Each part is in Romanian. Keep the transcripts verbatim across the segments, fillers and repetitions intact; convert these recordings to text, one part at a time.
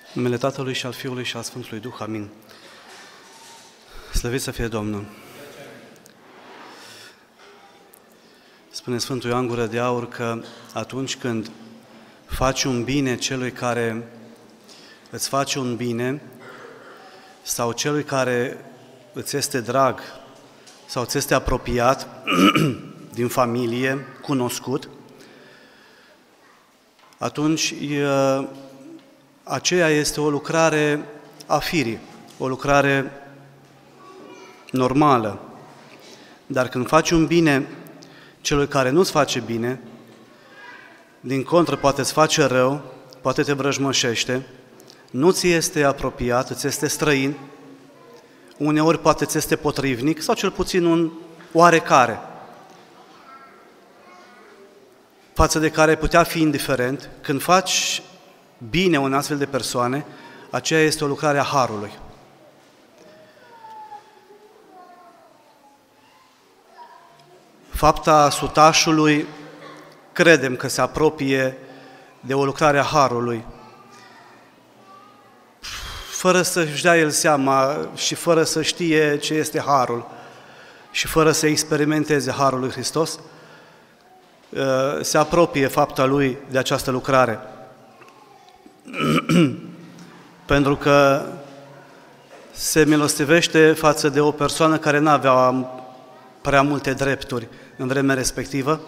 În numele Tatălui și al Fiului și al Sfântului Duh. Amin. Slăvit să fie Domnul! Spune Sfântul Ioan Gură de Aur că atunci când faci un bine celui care îți face un bine sau celui care îți este drag sau ți este apropiat din familie, cunoscut, atunci aceea este o lucrare a firii, o lucrare normală. Dar când faci un bine celui care nu-ți face bine, din contră poate îți face rău, poate te vrăjmășește, nu ți este apropiat, îți este străin, uneori poate ți este potrivnic sau cel puțin un oarecare, față de care putea fi indiferent. Când faci bine unei astfel de persoane, aceea este o lucrare a Harului. Fapta sutașului credem că se apropie de o lucrare a Harului, fără să-și dea el seama și fără să știe ce este Harul și fără să experimenteze Harul lui Hristos, se apropie fapta lui de această lucrare. Pentru că se milostivește față de o persoană care nu avea prea multe drepturi în vremea respectivă.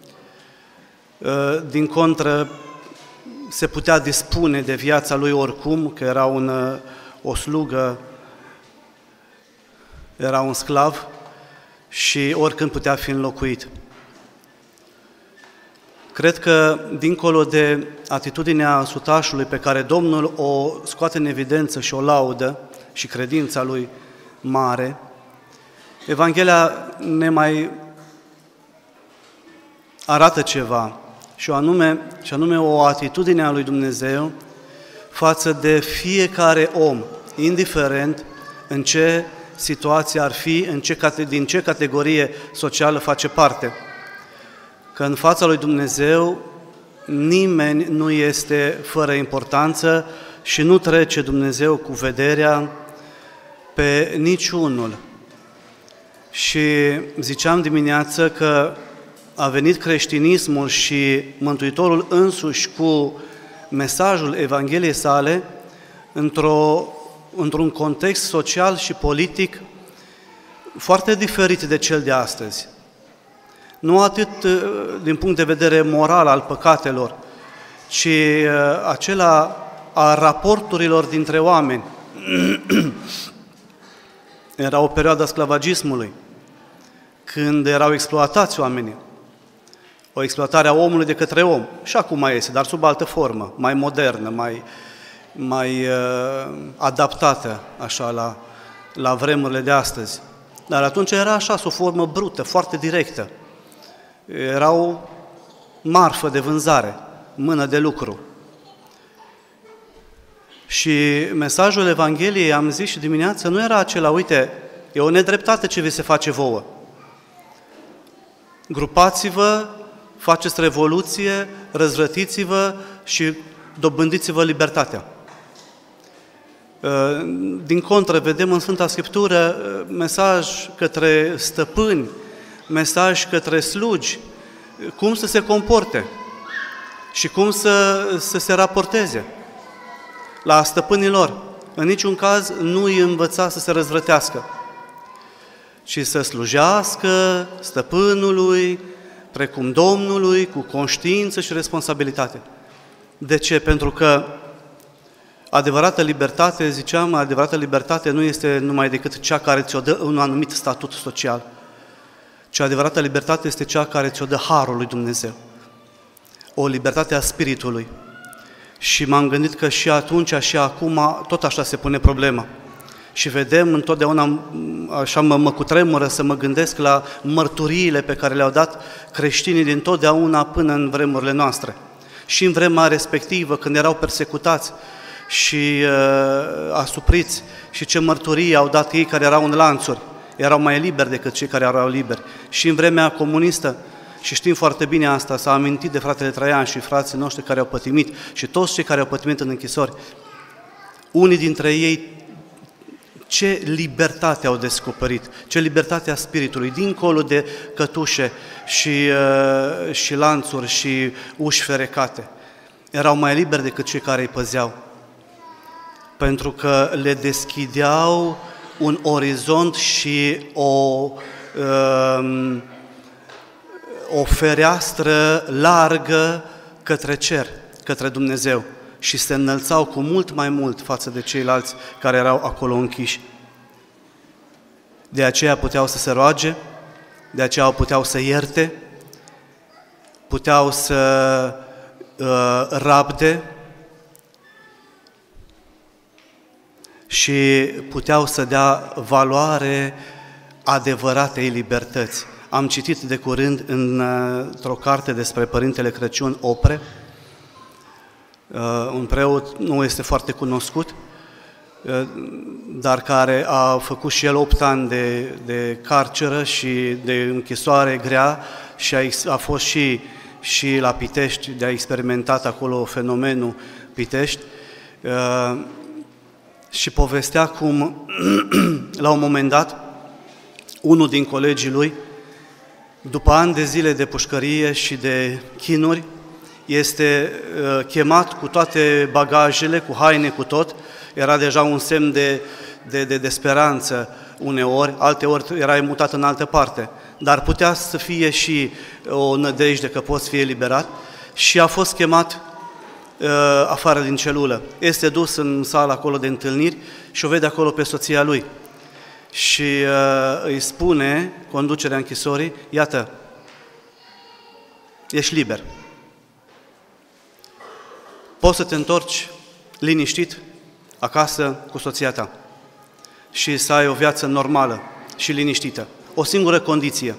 Din contră, se putea dispune de viața lui oricum, că era un, o slugă, era un sclav și oricând putea fi înlocuit. Cred că, dincolo de atitudinea sutașului pe care Domnul o scoate în evidență și o laudă și credința lui mare, Evanghelia ne mai arată ceva, și anume, și anume o atitudine a lui Dumnezeu față de fiecare om, indiferent în ce situație ar fi, în ce, din ce categorie socială face parte. Că în fața lui Dumnezeu nimeni nu este fără importanță și nu trece Dumnezeu cu vederea pe niciunul. Și ziceam dimineață că a venit creștinismul și Mântuitorul însuși cu mesajul Evangheliei sale într-o, într-un context social și politic foarte diferit de cel de astăzi. Nu atât din punct de vedere moral al păcatelor, ci acela a raporturilor dintre oameni. Era o perioadă a sclavagismului, când erau exploatați oamenii. O exploatare a omului de către om. Și acum mai este, dar sub altă formă, mai modernă, mai, mai uh, adaptată așa la, la vremurile de astăzi. Dar atunci era așa, sub o formă brută, foarte directă. Erau marfă de vânzare, mână de lucru. Și mesajul Evangheliei, am zis și dimineața, nu era acela, uite, e o nedreptate ce vi se face vouă. Grupați-vă, faceți revoluție, răzvrătiți-vă și dobândiți-vă libertatea. Din contră, vedem în Sfânta Scriptură mesaj către stăpâni, mesaj către slugi, cum să se comporte și cum să, să se raporteze la stăpânii lor. În niciun caz nu îi învăța să se răzvrătească, ci să slujească stăpânului, precum Domnului, cu conștiință și responsabilitate. De ce? Pentru că adevărată libertate, ziceam, adevărată libertate nu este numai decât cea care ți-o dă un anumit statut social, ci adevărată libertate este cea care ți-o dă Harul lui Dumnezeu. O libertate a Spiritului. Și m-am gândit că și atunci și acum tot așa se pune problema. Și vedem întotdeauna, așa mă, mă cutremură să mă gândesc la mărturiile pe care le-au dat creștinii din totdeauna până în vremurile noastre. Și în vremea respectivă, când erau persecutați și uh, asupriți, și ce mărturii au dat ei care erau în lanțuri, erau mai liberi decât cei care erau liberi. Și în vremea comunistă, și știm foarte bine asta, s-a amintit de fratele Traian și frații noștri care au pătimit și toți cei care au pătimit în închisori. Unii dintre ei ce libertate au descoperit, ce libertate a spiritului, dincolo de cătușe și, uh, și lanțuri și uși ferecate. Erau mai liberi decât cei care îi păzeau, pentru că le deschideau un orizont și o, uh, o fereastră largă către cer, către Dumnezeu, și se înălțau cu mult mai mult față de ceilalți care erau acolo închiși. De aceea puteau să se roage, de aceea puteau să ierte, puteau să uh, rabde și puteau să dea valoare adevăratei libertăți. Am citit de curând într-o carte despre Părintele Crăciun Opre, un preot nu este foarte cunoscut, dar care a făcut și el opt ani de, de carceră și de închisoare grea și a, a fost și, și la Pitești, de a experimentat acolo fenomenul Pitești, și povestea cum, la un moment dat, unul din colegii lui, după ani de zile de pușcărie și de chinuri, este uh, chemat cu toate bagajele, cu haine, cu tot. Era deja un semn de, de, de, de speranță uneori, alteori era mutat în altă parte, dar putea să fie și o nădejde că poți fi eliberat, și a fost chemat uh, afară din celulă. Este dus în sala acolo de întâlniri și o vede acolo pe soția lui și uh, îi spune conducerea închisorii: iată, ești liber. Poți să te întorci liniștit acasă cu soția ta și să ai o viață normală și liniștită. O singură condiție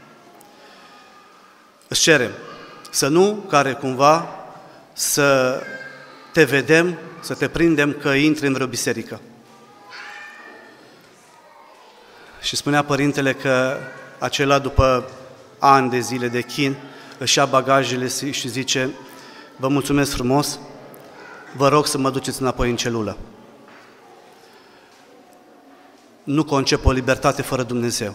îți cerem, să nu care cumva să te vedem, să te prindem că intri în vreo biserică. Și spunea părintele că acela, după ani de zile de chin, își ia bagajele și zice: vă mulțumesc frumos, vă rog să mă duceți înapoi în celulă. Nu concep o libertate fără Dumnezeu.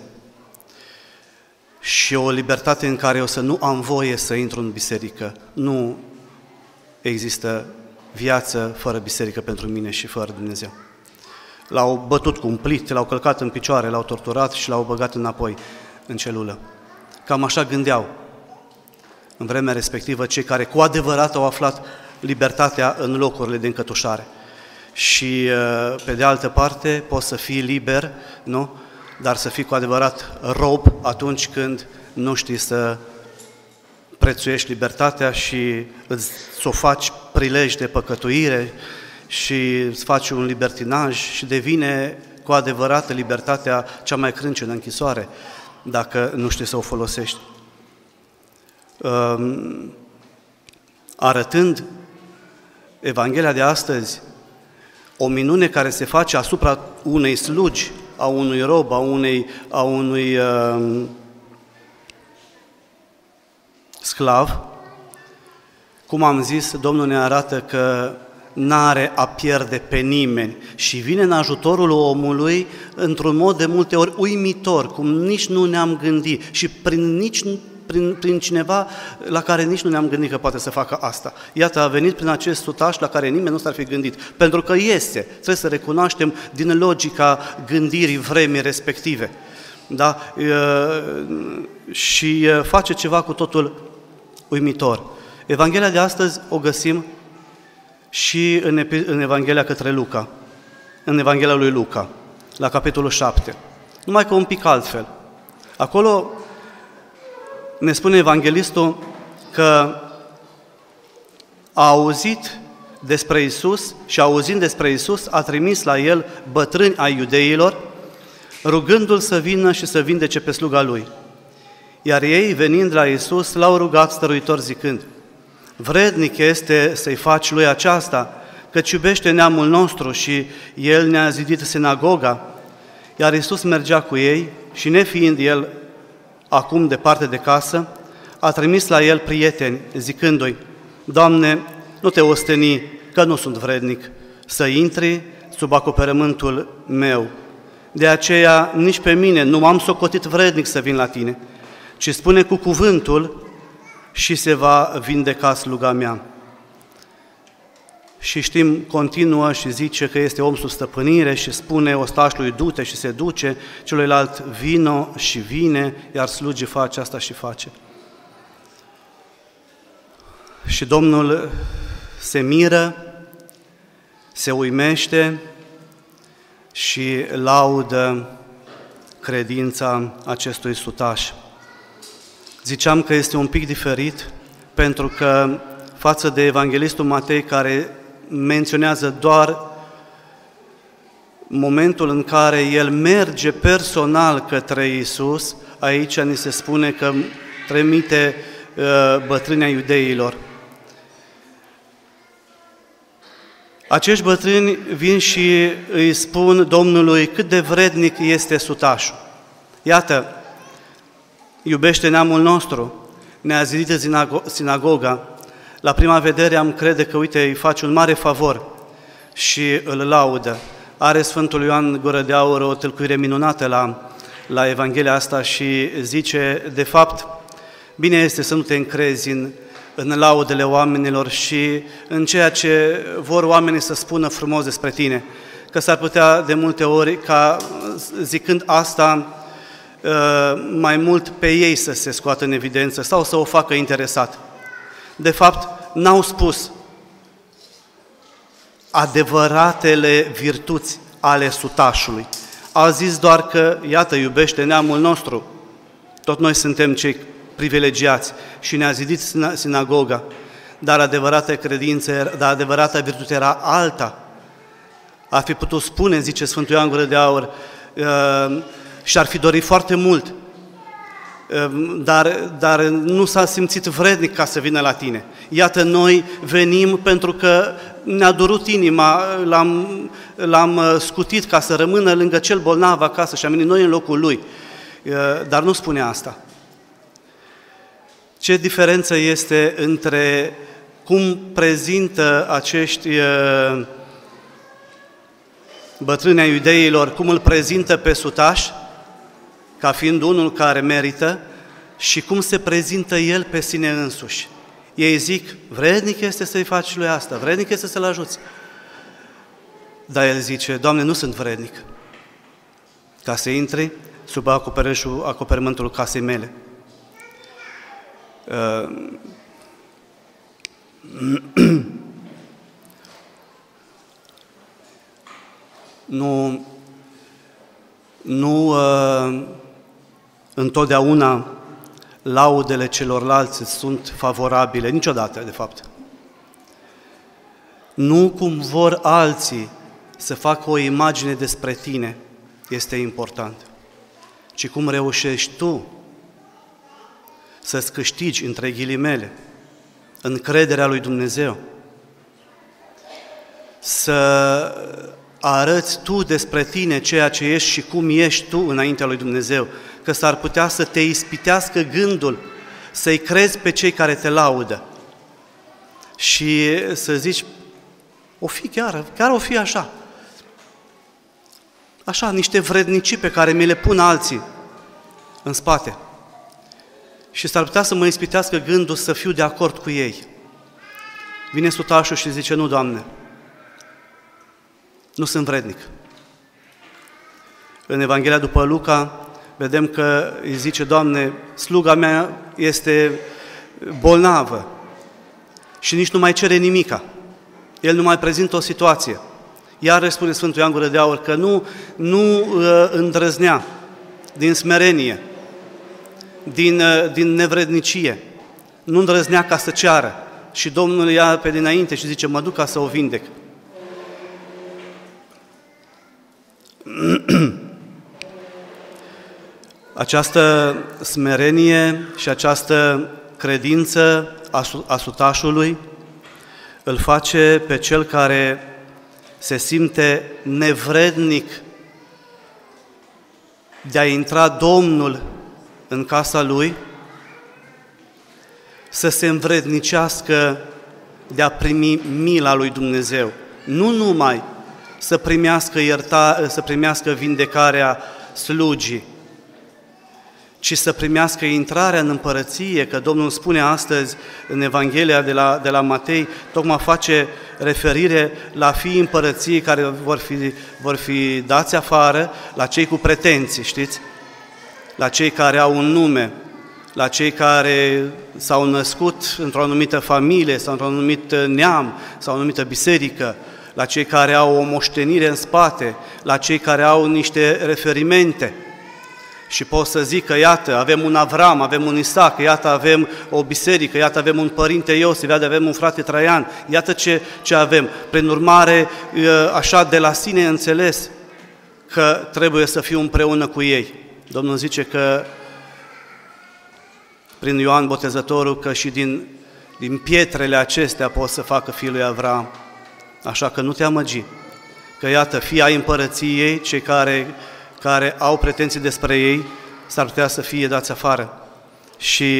Și o libertate în care eu să nu am voie să intru în biserică. Nu există viață fără biserică pentru mine și fără Dumnezeu. L-au bătut cu un plit, l-au călcat în picioare, l-au torturat și l-au băgat înapoi în celulă. Cam așa gândeau în vremea respectivă cei care cu adevărat au aflat libertatea în locurile de încătușare. Și pe de altă parte poți să fii liber, nu? Dar să fii cu adevărat rob atunci când nu știi să prețuiești libertatea și îți o faci prilej de păcătuire și îți faci un libertinaj și devine cu adevărat libertatea cea mai crâncenă închisoare, dacă nu știi să o folosești. Arătând Evanghelia de astăzi o minune care se face asupra unei slugi, a unui rob, a unei, a unui uh, sclav, cum am zis, Domnul ne arată că n-are a pierde pe nimeni și vine în ajutorul omului într-un mod de multe ori uimitor, cum nici nu ne-am gândit și prin, nici, prin, prin cineva la care nici nu ne-am gândit că poate să facă asta. Iată, a venit prin acest sutaș la care nimeni nu s-ar fi gândit, pentru că este, trebuie să recunoaștem din logica gândirii vremii respective. Da? Și face ceva cu totul uimitor. Evanghelia de astăzi o găsim și în, în Evanghelia către Luca, în Evanghelia lui Luca, la capitolul șapte, numai că un pic altfel. Acolo ne spune evanghelistul că a auzit despre Iisus și auzind despre Iisus a trimis la el bătrâni ai iudeilor, rugându-l să vină și să vindece pe sluga lui. Iar ei, venind la Iisus, l-au rugat stăruitor zicând: vrednic este să-i faci lui aceasta, căci iubește neamul nostru și el ne-a zidit sinagoga. Iar Iisus mergea cu ei și, nefiind el acum departe de casă, a trimis la el prieteni, zicându-i: Doamne, nu te osteni, că nu sunt vrednic să intri sub acoperământul meu. De aceea nici pe mine nu m-am socotit vrednic să vin la tine, ci spune cu cuvântul și se va vindeca sluga mea. Și știm, continuă și zice că este om sub stăpânire și spune ostașului du-te și se duce, celuilalt vino și vine, iar slugii face asta și face. Și Domnul se miră, se uimește și laudă credința acestui sutaș. Ziceam că este un pic diferit, pentru că față de Evanghelistul Matei, care menționează doar momentul în care el merge personal către Iisus, aici ni se spune că trimite uh, bătrânii iudeilor. Acești bătrâni vin și îi spun Domnului cât de vrednic este sutașul. Iată, iubește neamul nostru, ne-a zidit sinagoga. La prima vedere am crede că, uite, îi face un mare favor și îl laudă. Are Sfântul Ioan Gură de Aur o tâlcuire minunată la, la Evanghelia asta și zice, de fapt, bine este să nu te încrezi în, în laudele oamenilor și în ceea ce vor oamenii să spună frumos despre tine, că s-ar putea de multe ori ca, zicând asta, mai mult pe ei să se scoată în evidență sau să o facă interesat. De fapt, n-au spus adevăratele virtuți ale sutașului. Au zis doar că, iată, iubește neamul nostru. Tot noi suntem cei privilegiați și ne-a zidit sinagoga, dar adevărata credință, dar adevărata virtute era alta. Ar fi putut spune, zice Sfântul Ioan Gură de Aur, și ar fi dorit foarte mult, Dar, dar nu s-a simțit vrednic ca să vină la tine. Iată, noi venim pentru că ne-a durut inima, l-am, l-am scutit ca să rămână lângă cel bolnav acasă și am venit noi în locul lui. Dar nu spune asta. Ce diferență este între cum prezintă acești bătrâni ai iudeilor, cum îl prezintă pe sutaș, ca fiind unul care merită, și cum se prezintă el pe sine însuși. Ei zic, vrednic este să-i faci lui asta, vrednic este să-l ajuți. Dar el zice, Doamne, nu sunt vrednic ca să intri sub acoperământul casei mele. nu, nu uh, întotdeauna laudele celorlalți sunt favorabile, niciodată, de fapt. Nu cum vor alții să facă o imagine despre tine este important, ci cum reușești tu să-ți câștigi, între ghilimele, încrederea lui Dumnezeu, să arăți tu despre tine ceea ce ești și cum ești tu înaintea lui Dumnezeu, că s-ar putea să te ispitească gândul, să-i crezi pe cei care te laudă și să zici, o fi chiar, chiar o fi așa. Așa, niște vrednicii pe care mi le pun alții în spate. Și s-ar putea să mă ispitească gândul să fiu de acord cu ei. Vine sutașul și zice, nu, Doamne, nu sunt vrednic. În Evanghelia după Luca vedem că îi zice, Doamne, sluga mea este bolnavă și nici nu mai cere nimica. El nu mai prezintă o situație. Iar spune Sfântul Ioan Gură de Aur că nu, nu uh, îndrăznea din smerenie, din, uh, din nevrednicie, nu îndrăznea ca să ceară. Și Domnul ia pe dinainte și zice, mă duc ca să o vindec. Această smerenie și această credință a sutașului îl face pe cel care se simte nevrednic de a intra Domnul în casa lui, să se învrednicească de a primi mila lui Dumnezeu, nu numai să primească, ierta, să primească vindecarea slugii, ci să primească intrarea în împărăție, că Domnul spune astăzi în Evanghelia de la, de la Matei, tocmai face referire la fiii împărăției care vor fi, vor fi dați afară, la cei cu pretenții, știți? La cei care au un nume, la cei care s-au născut într-o anumită familie sau într-un anumit neam sau o anumită biserică, la cei care au o moștenire în spate, la cei care au niște referimente. Și pot să zic că, iată, avem un Avram, avem un Isaac, iată, avem o biserică, iată, avem un părinte Iosif, iată, avem un frate Traian, iată ce, ce avem. Prin urmare, așa de la sine înțeles că trebuie să fiu împreună cu ei. Domnul zice că, prin Ioan Botezătorul, că și din, din pietrele acestea pot să facă fiul lui Avram. Așa că nu te amăgi, că, iată, fii ai împărăției, cei care... care au pretenții despre ei, s-ar putea să fie dați afară. Și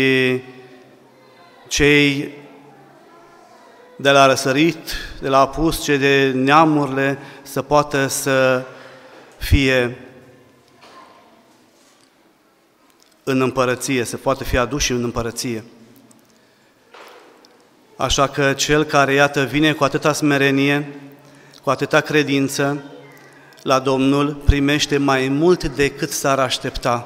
cei de la răsărit, de la apus, cei de neamurile, să poată să fie în împărăție, să poată fi aduși în împărăție. Așa că cel care, iată, vine cu atâta smerenie, cu atâta credință, la Domnul, primește mai mult decât s-ar aștepta.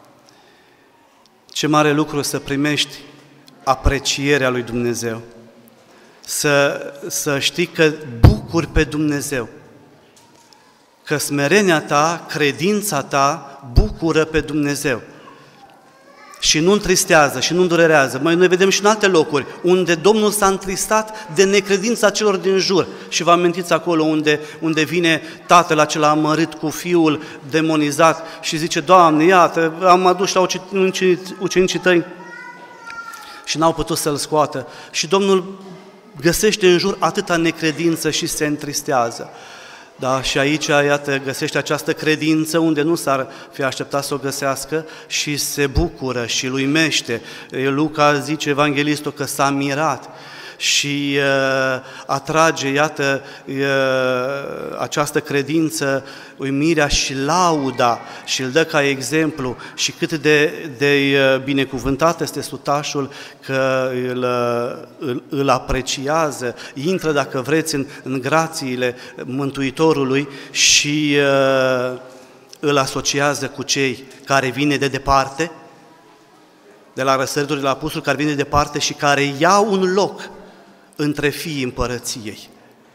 Ce mare lucru să primești aprecierea lui Dumnezeu, să, să știi că bucuri pe Dumnezeu, că smerenia ta, credința ta bucură pe Dumnezeu și nu întristează și nu îndurerează. Mai noi vedem și în alte locuri unde Domnul s-a întristat de necredința celor din jur. Și vă amintiți acolo unde, unde vine tatăl acela amărât cu fiul demonizat și zice: Doamne, iată, am adus la ucenicii tăi și n-au putut să-l scoată. Și Domnul găsește în jur atâta necredință și se întristează. Da, și aici, iată, găsește această credință unde nu s-ar fi așteptat să o găsească și se bucură și îl uimește. Luca zice, evanghelistul, că s-a mirat și uh, atrage, iată, uh, această credință, uimirea și lauda și îl dă ca exemplu și cât de, de binecuvântat este sutașul că îl, îl, îl apreciază, intră, dacă vreți, în, în grațiile Mântuitorului și uh, îl asociază cu cei care vine de departe, de la răsăritul de la apusul, care vine de departe și care iau un loc între fiii împărăției.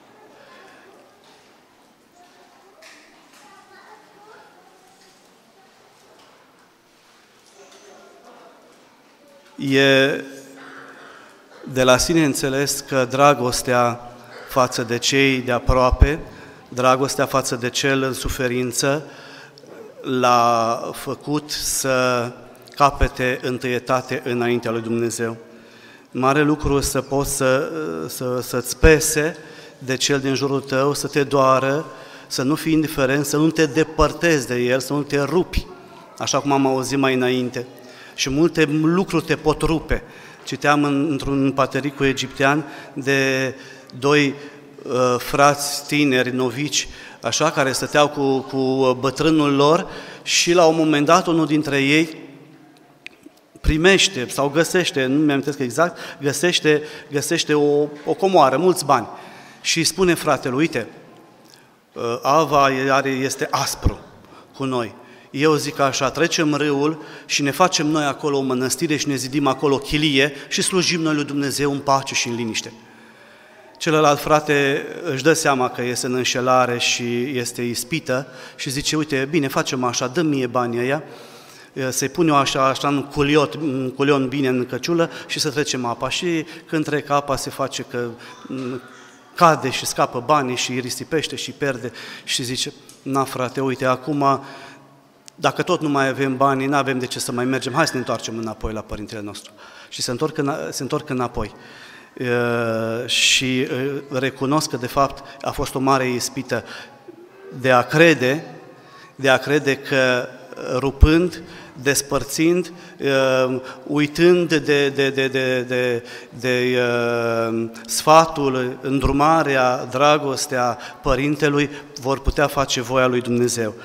E de la sine înțeles că dragostea față de cei de aproape, dragostea față de cel în suferință, l-a făcut să capete întâietate înaintea lui Dumnezeu. Mare lucru să poți să, să, să-ți pese de cel din jurul tău, să te doară, să nu fii indiferent, să nu te depărtezi de el, să nu te rupi, așa cum am auzit mai înainte. Și multe lucruri te pot rupe. Citeam în, într-un patericul egiptean de doi uh, frați tineri, novici, așa, care stăteau cu, cu bătrânul lor și la un moment dat unul dintre ei primește sau găsește, nu mi-am amintesc exact, găsește, găsește o, o comoară, mulți bani și îi spune fratelui, uite, Ava are, este aspru cu noi. Eu zic așa, trecem râul și ne facem noi acolo o mănăstire și ne zidim acolo o chilie și slujim noi lui Dumnezeu în pace și în liniște. Celălalt frate își dă seama că este în înșelare și este ispită și zice, uite, bine, facem așa, dă mie banii ăia, să-i pun eu așa, așa în culiot, în culion bine în căciulă și să trecem apa. Și când trec apa se face că cade și scapă banii și îi risipește și pierde și zice, na frate, uite, acum dacă tot nu mai avem banii, nu avem de ce să mai mergem, hai să ne întoarcem înapoi la Părintele nostru. Și se întorc, în, se întorc înapoi. E, și recunosc că de fapt a fost o mare ispită de a crede, de a crede că rupând despărțind, uitând de, de, de, de, de, de sfatul, îndrumarea, dragostea Părintelui, vor putea face voia lui Dumnezeu.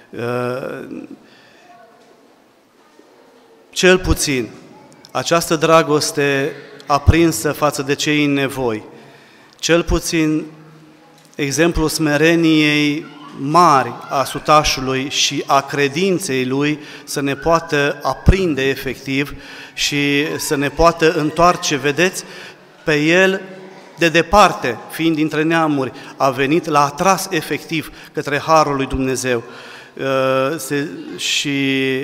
Cel puțin, această dragoste aprinsă față de cei în nevoi, cel puțin exemplul smereniei mari a sutașului și a credinței lui să ne poată aprinde efectiv și să ne poată întoarce, vedeți, pe el de departe, fiind dintre neamuri, a venit, l-a atras efectiv către harul lui Dumnezeu. Și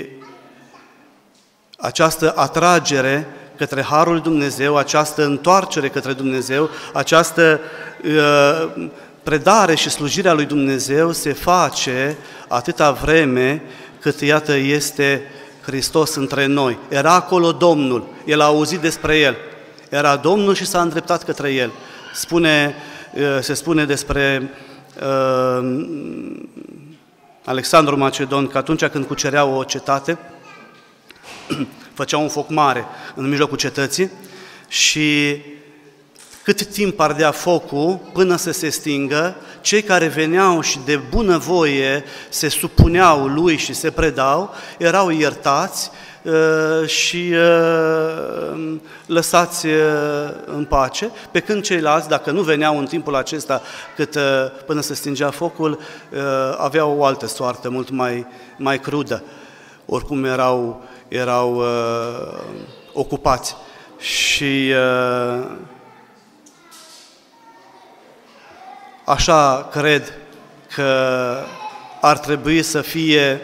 această atragere către harul lui Dumnezeu, această întoarcere către Dumnezeu, această predare și slujirea lui Dumnezeu se face atâta vreme cât, iată, este Hristos între noi. Era acolo Domnul, el a auzit despre El. Era Domnul și s-a îndreptat către El. Spune, se spune despre uh, Alexandru Macedon că atunci când cucerea o cetate, făcea un foc mare în mijlocul cetății și cât timp ardea focul până să se stingă, cei care veneau și de bunăvoie se supuneau lui și se predau, erau iertați uh, și uh, lăsați uh, în pace, pe când ceilalți, dacă nu veneau în timpul acesta cât, uh, până se stingea focul, uh, aveau o altă soartă mult mai, mai crudă. Oricum erau, erau uh, ocupați. Și uh, așa cred că ar trebui să fie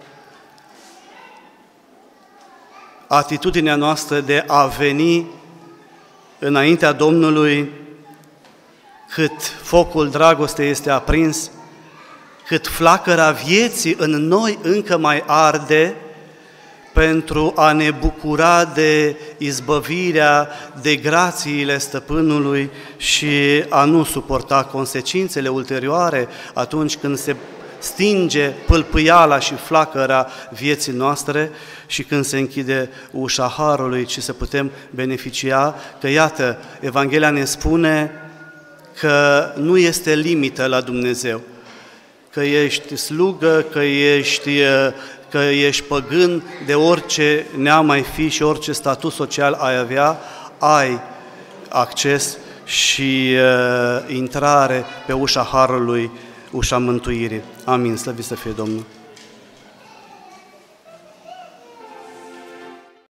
atitudinea noastră de a veni înaintea Domnului cât focul dragostei este aprins, cât flacăra vieții în noi încă mai arde, pentru a ne bucura de izbăvirea, de grațiile Stăpânului și a nu suporta consecințele ulterioare atunci când se stinge pâlpâiala și flacăra vieții noastre și când se închide ușa harului, ci să putem beneficia, că iată, Evanghelia ne spune că nu este limită la Dumnezeu, că ești slugă, că ești, că ești păgân, de orice neam ai fi și orice statut social ai avea, ai acces și uh, intrare pe ușa harului, ușa mântuirii. Amin. Slăvit să fie Domnul!